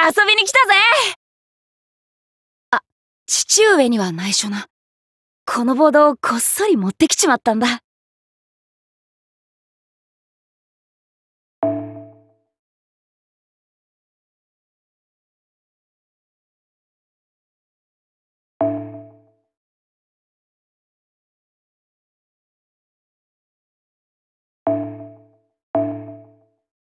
遊びに来たぜ。あ、父上には内緒な。このボードをこっそり持ってきちまったんだ。